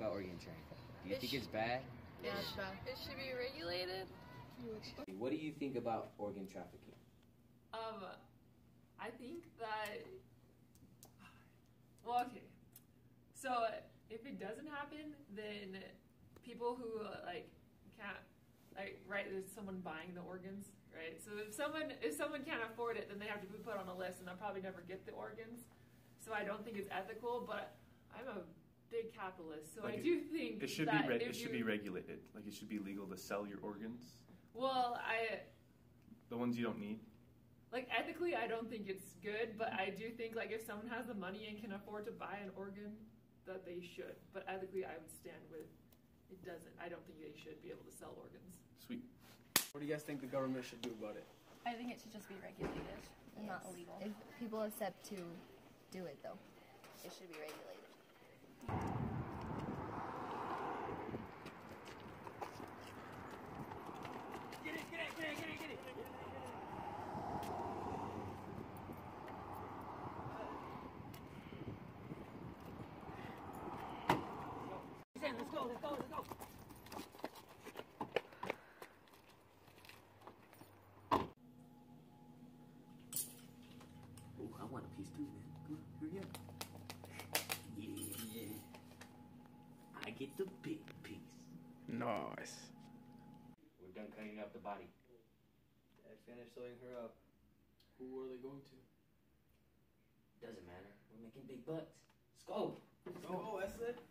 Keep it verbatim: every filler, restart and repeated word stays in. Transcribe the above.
about organ transplant? Do you It think sh- it's bad? Yeah, it's bad. It should be regulated. What do you think about organ trafficking? Um, I think that, well, okay. So if it doesn't happen, then people who like can't, like, right, there's someone buying the organs, right? So if someone if someone can't afford it, then they have to be put on a list, and they'll probably never get the organs. So I don't think it's ethical, but I'm a big capitalist, so like I it, do think it should that be if it should you, be regulated. Like it should be legal to sell your organs. Well, I the ones you don't need. like ethically, I don't think it's good, but I do think like if someone has the money and can afford to buy an organ, that they should. But ethically, I would stand with it doesn't. I don't think they should be able to sell organs. Sweet. What do you guys think the government should do about it? I think it should just be regulated and Yes. not illegal. If people accept to do it, though, it should be regulated. Get it, get it, get it, get it, get it. Let's go, let's go, let's go. Oh, I want a piece too, man. Come on, hurry up. Yeah. I get the big piece. Nice. We're done cutting up the body. Dad finished sewing her up. Who are they going to? Doesn't matter. We're making big bucks. Let's go. Let's go, that's it.